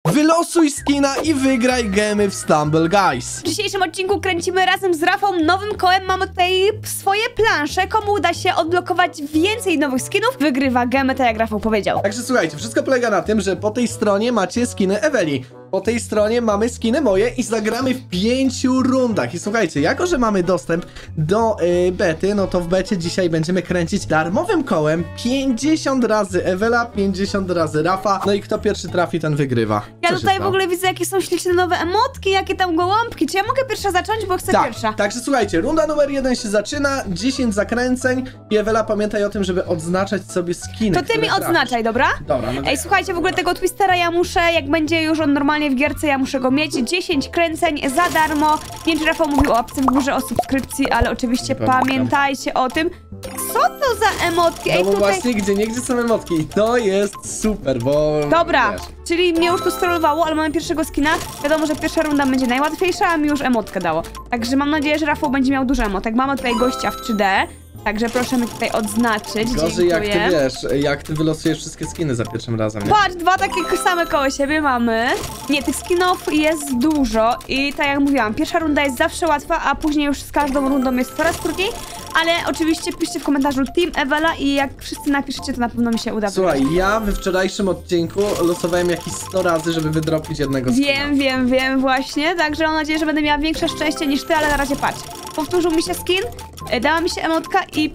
Wylosuj skina i wygraj gemy w Stumble Guys. W dzisiejszym odcinku kręcimy razem z Rafą nowym kołem. Mamy tutaj swoje plansze. Komu uda się odblokować więcej nowych skinów, wygrywa gemy, tak jak Rafał powiedział. Także słuchajcie, wszystko polega na tym, że po tej stronie macie skiny Eweli. Po tej stronie mamy skiny moje i zagramy w 5 rundach. I słuchajcie, jako że mamy dostęp do bety, no to w becie dzisiaj będziemy kręcić darmowym kołem 50 razy Ewela, 50 razy Rafa. No i kto pierwszy trafi, ten wygrywa. Ja tutaj w ogóle widzę, jakie są śliczne nowe emotki, jakie tam gołąbki. Czy ja mogę pierwsza zacząć, bo chcę pierwsza? Także słuchajcie, runda numer 1 się zaczyna, 10 zakręceń. I Ewela, pamiętaj o tym, żeby odznaczać sobie skiny. To ty mi odznaczaj, dobra? Dobra. No ej, słuchajcie, w ogóle tego Twistera ja muszę, jak będzie już on normalnie w gierce, ja muszę go mieć. 10 kręceń za darmo. Nie wiem, czy Rafał mówił o apce w górze, o subskrypcji, ale oczywiście pamiętajcie o tym. Co to za emotki? No bo właśnie gdzie są emotki. To jest super, bo... Dobra, wiesz. czyli mnie już tu strollowało, ale mamy pierwszego skina. Wiadomo, że pierwsza runda będzie najłatwiejsza, a mi już emotkę dało. Także mam nadzieję, że Rafał będzie miał dużo emotek. Mamy tutaj gościa w 3D. Także proszę mi tutaj odznaczyć. Gorzej jak ty wiesz, jak ty wylosujesz wszystkie skiny za pierwszym razem, nie? Patrz, dwa takie same koło siebie mamy. Nie, tych skinów jest dużo i tak jak mówiłam, pierwsza runda jest zawsze łatwa, a później już z każdą rundą jest coraz trudniej. Ale oczywiście piszcie w komentarzu Team Ewela i jak wszyscy napiszecie, to na pewno mi się uda. Słuchaj, ja we wczorajszym odcinku losowałem jakieś 100 razy, żeby wydropić jednego skina. Wiem właśnie, także mam nadzieję, że będę miała większe szczęście niż ty, ale na razie patrz. Powtórzył mi się skin, dała mi się emotka i...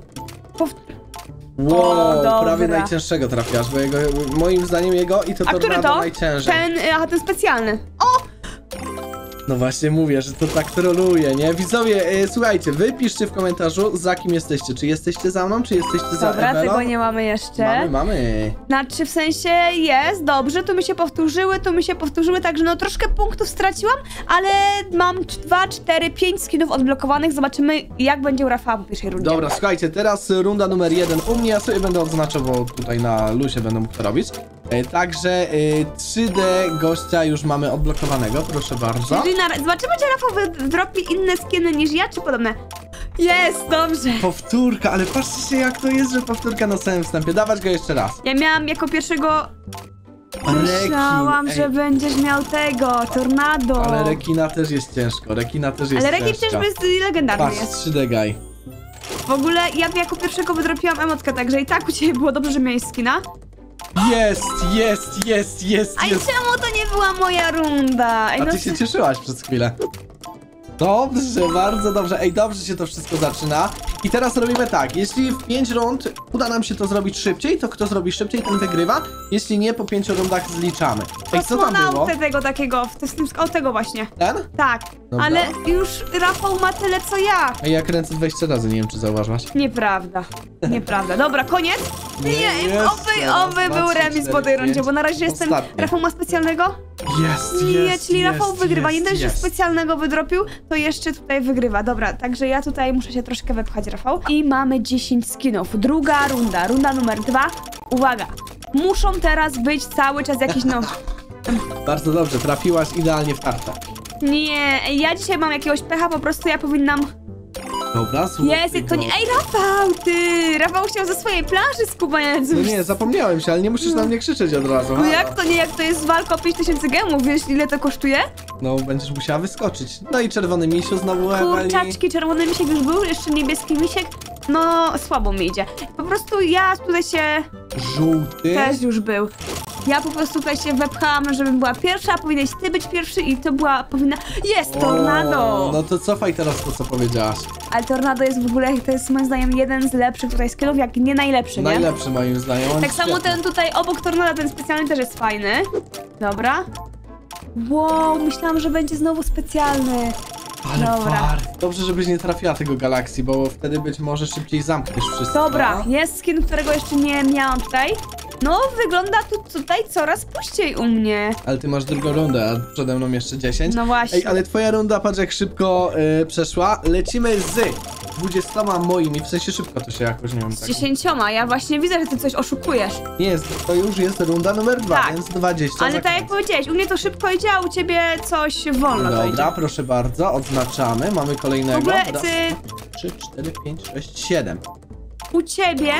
Wow, prawie najcięższego trafiasz, bo moim zdaniem jego i to tornado najciężej. Ten specjalny. O! No właśnie mówię, że to tak troluje, nie? Widzowie, słuchajcie, wy piszcie w komentarzu, za kim jesteście. Czy jesteście za mną, czy jesteście za Ewelą? Dobra, tego nie mamy jeszcze. Mamy. Znaczy, w sensie jest, dobrze, tu mi się powtórzyły, także no troszkę punktów straciłam, ale mam 2, 4, 5 skinów odblokowanych. Zobaczymy, jak będzie u Rafała po pierwszej rundzie. Dobra, słuchajcie, teraz runda numer 1 u mnie. Ja sobie będę odznaczał, bo tutaj na luzie będę mógł to robić. Także 3D gościa już mamy odblokowanego, proszę bardzo. Czyli zobaczymy, czy Rafał wydropi inne skiny niż ja, czy podobne. Jest, dobrze. Powtórka, ale patrzcie się, jak to jest, że powtórka na samym wstępie. Dawać go jeszcze raz. Ja miałam jako pierwszego... Myślałam, że będziesz miał tego, tornado. Ale rekina też jest ciężko, Ale rekin też jest legendarny. Patrz, 3D guy. W ogóle ja jako pierwszego wydropiłam emotkę, także i tak u ciebie było dobrze, że miałeś skina. Jest. A i czemu to nie była moja runda? A ty się cieszyłaś przez chwilę. Dobrze, bardzo dobrze. Ej, dobrze się to wszystko zaczyna. I teraz robimy tak, jeśli w 5 rund uda nam się to zrobić szybciej, to kto zrobi szybciej, ten wygrywa. Jeśli nie, po 5 rundach zliczamy. Ej, co tam było? Tego takiego, o tego właśnie. Ten? Tak, dobra. Ale już Rafał ma tyle co ja. Ej, ja kręcę 20 razy, nie wiem czy zauważyłaś. Nieprawda. Dobra, koniec? Nie, oby był remis po tej rundzie, bo na razie jestem... Rafał ma specjalnego? Czyli Rafał wygrywa. Nie dość, że specjalnego wydropił, to jeszcze tutaj wygrywa. Dobra, także ja tutaj muszę się troszkę wepchać, Rafał. I mamy 10 skinów. Druga runda, runda numer 2. Uwaga, muszą teraz być cały czas jakieś nowe. Bardzo dobrze, trafiłaś idealnie w kartę. Nie, ja dzisiaj mam jakiegoś pecha, po prostu ja powinnam... Dobra, słuchaj. Jest, to nie... Ej, Rafał chciał ze swojej planszy skubaniać. No nie, zapomniałem się, ale nie musisz na mnie krzyczeć od razu. No jak to nie, jak to jest walka o 5000 gemów, wiesz ile to kosztuje? No, będziesz musiała wyskoczyć. No i czerwony misiu znowu Kurczaczki, czerwony misiek już był, jeszcze niebieski misiek. No, słabo mi idzie. Po prostu ja tutaj się... Żółty? Też już był. Ja po prostu tutaj się wepchałam, żebym była pierwsza, powinnaś ty być pierwszy i to powinna... Jest tornado! No to cofaj teraz to, co powiedziałaś. Ale tornado jest w ogóle, to jest moim zdaniem jeden z lepszych tutaj skillów, jak nie najlepszy, nie? Najlepszy moim zdaniem. Tak samo ten tutaj obok tornada, ten specjalny też jest fajny. Dobra. Wow, myślałam, że będzie znowu specjalny. Ale fart. Dobrze, żebyś nie trafiła tego Galaxy, bo wtedy być może szybciej zamkniesz wszystko. Dobra, jest skin, którego jeszcze nie miałam tutaj. No, wygląda tutaj coraz puściej u mnie. Ale ty masz drugą rundę, a przede mną jeszcze 10. No właśnie. Ej, ale twoja runda, patrz jak szybko przeszła. Lecimy z 20 moimi, w sensie szybko to się jakoś, nie wiem. Z 10, ja właśnie widzę, że ty coś oszukujesz. Nie, to już jest runda numer 2, tak, więc 20. Ale tak jak powiedziałeś, u mnie to szybko idzie, a u ciebie coś wolno. Dobra, proszę bardzo, odznaczamy, mamy kolejnego. W ogóle raz, 3, 4, 5, 6, 7. U ciebie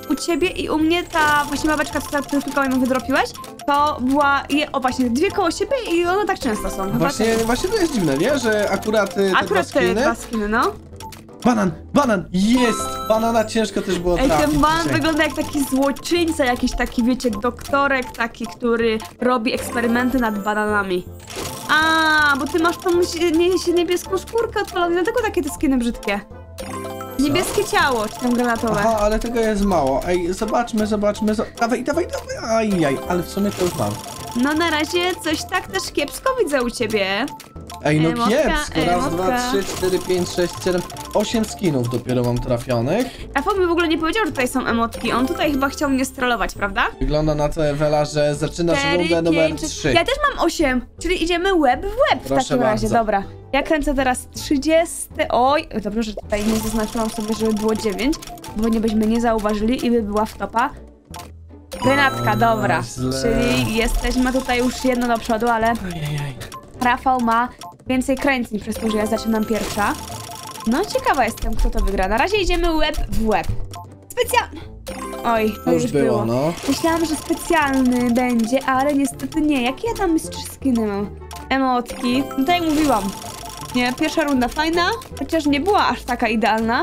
u ciebie i u mnie ta właśnie babeczka, co ty tylko ją wydropiłeś, to była, o właśnie, dwie koło siebie i one tak często są. Właśnie to jest dziwne, nie? Że akurat te dwa skiny, no. Banan! Jest! Banana ciężko też było trafić. Ej, ten banan wygląda jak taki złoczyńca, jakiś taki, wiecie, doktorek taki, który robi eksperymenty nad bananami. A, bo ty masz tą niebieską skórkę odpaloną, dlatego takie te skiny brzydkie. Niebieskie ciało, czy tam granatowe. Aha, ale tego jest mało. Ej, zobaczmy. Dawaj. Ajaj, ale w sumie to już mam. No na razie coś tak też kiepsko widzę u ciebie. Ej, no kiepsko. Raz, 2, 3, 4, 5, 6, 7, 8 skinów dopiero mam trafionych. Rafał mi w ogóle nie powiedział, że tutaj są emotki. On tutaj chyba chciał mnie strollować, prawda? Wygląda na to, Ewela, że zaczynasz rundę numer 3. Ja też mam 8, czyli idziemy łeb w łeb w takim razie. Dobra. Ja kręcę teraz 30. Oj, dobrze, że tutaj nie zaznaczyłam sobie, żeby było 9, bo nie byśmy nie zauważyli i by była wtopa. Grenatka, dobra. Czyli jesteśmy tutaj już jedno do przodu, ale Rafał ma więcej kręcni przez to, że ja zaczynam pierwsza. No ciekawa jestem, kto to wygra. Na razie idziemy łeb w łeb. Specjalny. Oj, to już było. No. Myślałam, że specjalny będzie, ale niestety nie. Jakie ja tam skiny mam? Emotki. No tak jak mówiłam. Nie, pierwsza runda fajna, chociaż nie była aż taka idealna.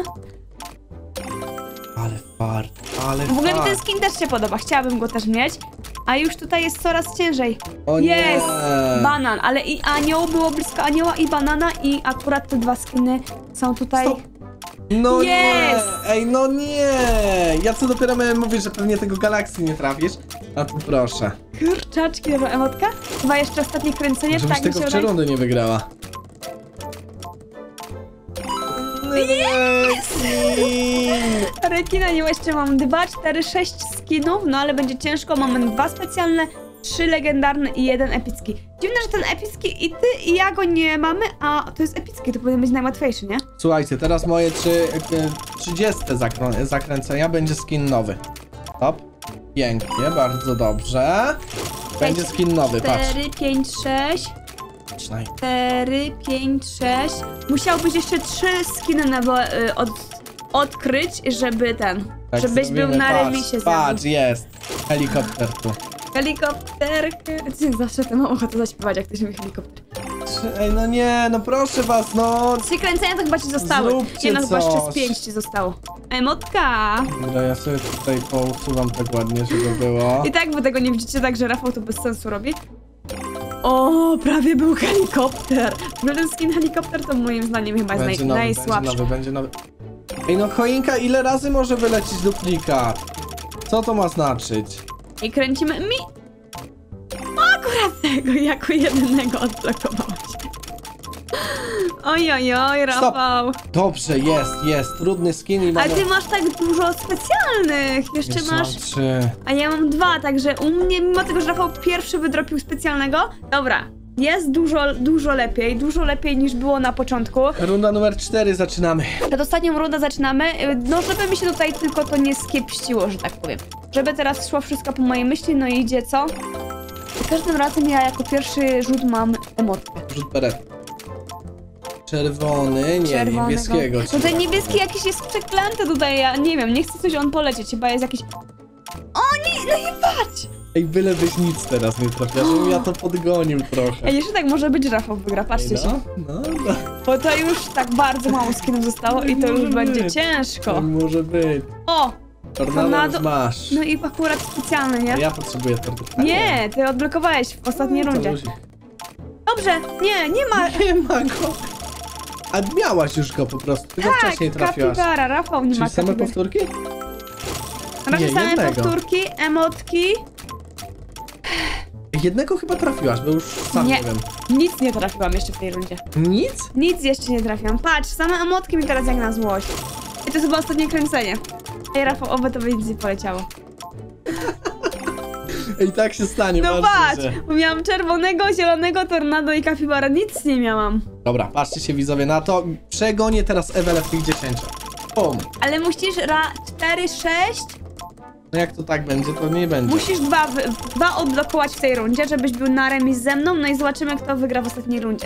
Ale fart. W ogóle mi ten skin też się podoba, chciałabym go też mieć. A już tutaj jest coraz ciężej. O nie. Jest! Banan, ale i anioł było blisko anioła i banana i akurat te dwa skiny są tutaj. Stop. No nie! Ej, no nie! Ja co dopiero miałem mówić, że pewnie tego galaksji nie trafisz. A tu proszę. Kurczaczki, dobra, emotka. Chyba jeszcze ostatnie kręcenie, żebyś tak tego w rundy nie wygrała. Rekina, nie jeszcze mam 2, 4, 6 skinów, no ale będzie ciężko. Mamy 2 specjalne, 3 legendarne i 1 epicki. Dziwne, że ten epicki i ty i ja go nie mamy, a to jest epicki, to powinien być najłatwiejszy, nie? Słuchajcie, teraz moje 30 zakręcenia będzie skin nowy. Top. Pięknie, bardzo dobrze. Będzie skin nowy, 4, 5, 6. 4, 5, 6. Musiałbyś jeszcze 3 skiny odkryć, żeby tak żebyś był na remisie. Patrz, jest. Helikopter tu. Helikopter. Zawsze to mam ochotę zaśpiewać, jak ktoś mówi helikopter. Ej, no nie, no proszę was, no. 3 kręcenia to chyba ci zostały. Zróbcie nie, no chyba jeszcze z coś. 5 ci zostało. Emotka. Dobra, ja sobie tutaj pousuwam tak ładnie, żeby było. I tak wy tego nie widzicie, tak że Rafał to bez sensu robi. O, prawie był helikopter. Ten skin helikopter to moim zdaniem chyba jest najsłabszy. Będzie nowy. Ej, no choinka, ile razy może wylecieć duplikat? Co to ma znaczyć? I kręcimy mi. Akurat tego jako jedynego odblokowałaś. Oj, Rafał. Stop. Dobrze, jest. Trudny skin i mamy... Ale ty masz tak dużo specjalnych. Jeszcze masz... 3. A ja mam 2, także u mnie, mimo tego, że Rafał pierwszy wydropił specjalnego, dobra, jest dużo lepiej niż było na początku. Runda numer 4 zaczynamy. Przed ostatnią rundę zaczynamy, no żeby mi się tutaj tylko to nie skiepściło, że tak powiem. Żeby teraz szło wszystko po mojej myśli, no i idzie co? Za każdym razem ja jako pierwszy rzut mam emotkę. Rzut beret. Czerwony, nie, niebieskiego. No ten niebieski jakiś jest przeklęty tutaj, ja nie wiem, nie chce coś on polecieć, chyba jest jakiś... O nie, no i patrz! Ej, bylebyś nic teraz nie trafiła, żebym ja to podgonił trochę. Ej, jeszcze tak może być, że Rafał wygra, patrzcie się. No. Bo to już tak bardzo mało skinów zostało i to już będzie ciężko. Tak może być. O! Tornado masz. No i akurat specjalny, nie? Ja potrzebuję tornado. Nie, ty odblokowałeś w ostatniej rundzie. Dobrze, nie ma. Nie ma go. A miałaś już go po prostu, tylko tak, wcześniej trafiłaś. Kapibara, Rafał nie czyli ma same powtórki? Na razie same jednego. powtórki, emotki. Jednego chyba trafiłaś, bo już sam nie wiem. Nic nie trafiłam jeszcze w tej rundzie. Nic? Nic jeszcze nie trafiłam. Patrz, same emotki mi teraz jak na złość. I to jest chyba ostatnie kręcenie. Ej, Rafał, oby to by nic nie poleciało. I tak się stanie, no patrz, bo miałam czerwonego, zielonego, tornado i kapibara, nic nie miałam. Dobra, patrzcie się widzowie na to. Przegonię teraz Ewelę w tych 10. Bum. Ale musisz 4, 6. No jak to tak będzie, to nie będzie. Musisz dwa odblokować w tej rundzie, żebyś był na remis ze mną, no i zobaczymy, kto wygra w ostatniej rundzie.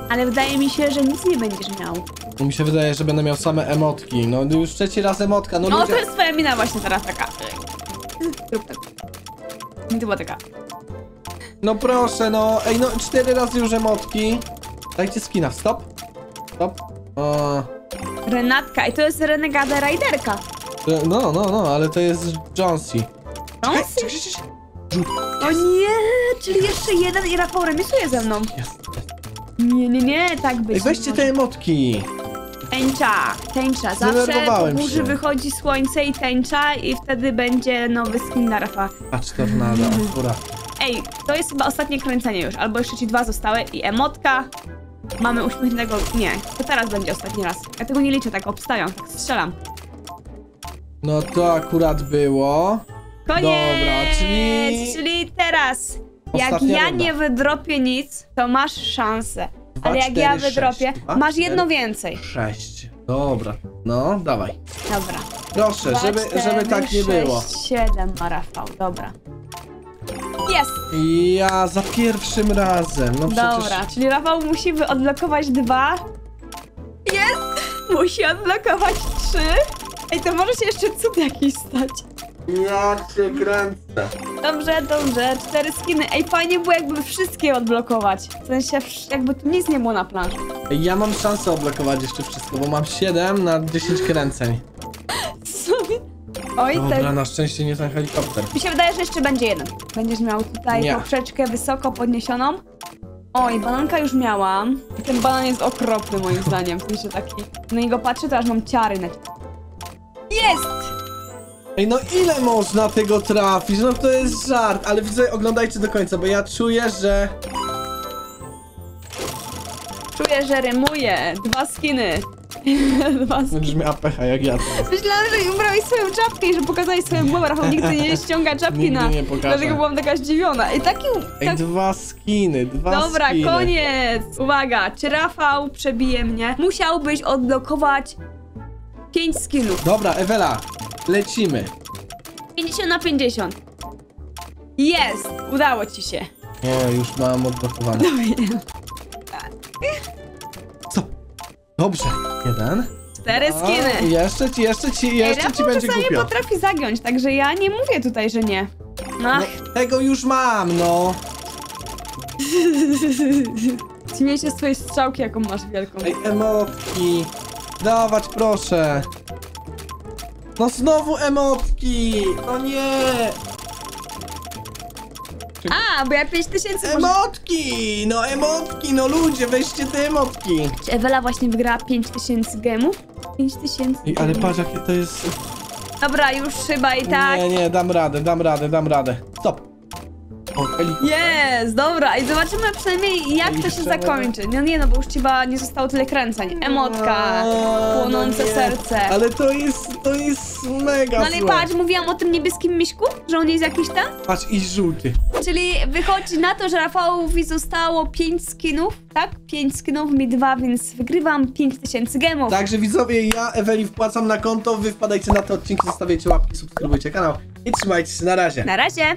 Ale wydaje mi się, że nic nie będziesz miał. Mi się wydaje, że będę miał same emotki. No już trzeci raz emotka, no No ludzie... to jest twoja mina właśnie teraz taka. Zrób tak. Mi to była taka. No proszę, no. Ej, no 4 razy już emotki. Dajcie skina, stop. Stop. Renatka i to jest Renegade Riderka. No, ale to jest Jonesy. Jonesy? O nie, czyli jeszcze jeden i Rafał remisuje ze mną. Jest. Nie, tak być Ej, weźcie te emotki. Tęcza. Zawsze po Zdenerwowałem burzy się. wychodzi słońce i tęcza i wtedy będzie nowy skin na Rafa. Patrz, tornado, akurat. Ej, to jest chyba ostatnie kręcenie już, albo jeszcze ci 2 zostały i emotka. Mamy uśmiechniętego... Nie, to teraz będzie ostatni raz. Ja tego nie liczę, tak obstawiam, tak strzelam. No to akurat było. Koniec! Dobra, czyli teraz, jak ostatnia ja runda. nie wydropię nic, to masz szansę. 2, Ale jak 4, ja 6. wydropię, 2, masz 4, jedno więcej. 6. Dobra, no dawaj. Dobra. Proszę, 2, żeby 4, tak nie 6, było. 7 ma Rafał, dobra. Jest! Ja za pierwszym razem, no przecież... Dobra, czyli Rafał musi odblokować 2. Jest! Musi odblokować 3. Ej, to może się jeszcze cud jakiś stać. Ja cię kręcę. Dobrze, 4 skiny. Ej, fajnie było jakby wszystkie odblokować. W sensie jakby tu nic nie było na planszy. Ja mam szansę odblokować jeszcze wszystko, bo mam 7 na 10 kręceń. Sobie. Oj, Dobra, na szczęście nie ten helikopter. Mi się wydaje, że jeszcze będzie jeden. Będziesz miał tutaj Nie. poprzeczkę wysoko podniesioną. Oj, bananka już miałam. I ten banan jest okropny moim zdaniem. W sensie taki. Na niego patrzę, to aż mam ciary na... Jest! Ej, no ile można tego trafić? No to jest żart, ale widzę, oglądajcie do końca, bo ja czuję, że... Czuję, że rymuje. 2 skiny. 2 skiny. Będziesz miała pecha jak ja teraz. Myślałam, że ubrałeś swoją czapkę i że pokazałeś swoją głowę. Rafał nigdy nie ściąga czapki Nigdy na... nie pokażę. Dlatego byłam taka zdziwiona. I taki... Ej, Tak... 2 skiny, 2 Dobra, skiny. koniec! Uwaga, czy Rafał przebije mnie? Musiałbyś odblokować 5 skinów. Dobra, Ewela, lecimy. 50 na 50. Jest! Udało ci się. O, już mam odblokowane. Stop. Dobrze. 1. 4 skiny. Jeszcze ci Ej, Rafał będzie czasami głupio. potrafi zagiąć, także ja nie mówię tutaj, że nie. Ach, No, tego już mam, no. śmieję się z twojej strzałki, jaką masz wielką. Ej, emotki. Dawać proszę. No znowu emotki. No nie. A, bo ja 5000 Emotki, no ludzie, weźcie te emotki. Czy Ewela właśnie wygrała 5000 gemów? 5000 Ej, ale patrz jakie to jest... Dobra, już chyba i tak. Nie, dam radę. Stop. O, helikopter. Jest, dobra, i zobaczymy przynajmniej jak to się Jeszcze zakończy. No nie, no bo już chyba nie zostało tyle kręceń. Emotka, płonące no nie. serce. Ale to jest mega No ale złe. patrz, mówiłam o tym niebieskim miśku, że on jest jakiś tam? Patrz, i żółty. Czyli wychodzi na to, że Rafałowi zostało 5 skinów, tak? 5 skinów, mi 2, więc wygrywam 5000 gemów. Także widzowie, ja Eweli wpłacam na konto, wy wpadajcie na te odcinki, zostawiajcie łapki, subskrybujcie kanał i trzymajcie się, na razie. Na razie.